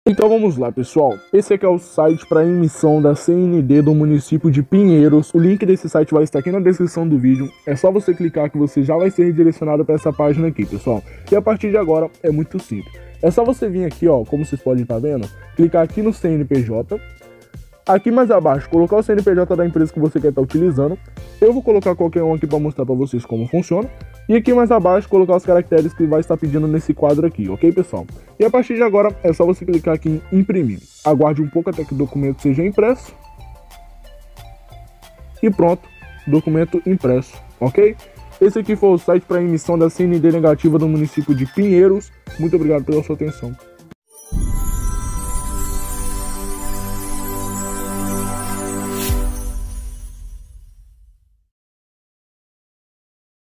Então vamos lá, pessoal. Esse aqui é o site para emissão da CND do município de Pinheiros. O link desse site vai estar aqui na descrição do vídeo. É só você clicar que você já vai ser redirecionado para essa página aqui, pessoal. E a partir de agora é muito simples. É só você vir aqui, ó, como vocês podem estar vendo, clicar aqui no CNPJ. Aqui mais abaixo, colocar o CNPJ da empresa que você quer estar utilizando. Eu vou colocar qualquer um aqui para mostrar para vocês como funciona. E aqui mais abaixo, colocar os caracteres que vai estar pedindo nesse quadro aqui, ok, pessoal? E a partir de agora, é só você clicar aqui em imprimir. Aguarde um pouco até que o documento seja impresso. E pronto, documento impresso, ok? Esse aqui foi o site para emissão da CND negativa do município de Pinheiros. Muito obrigado pela sua atenção.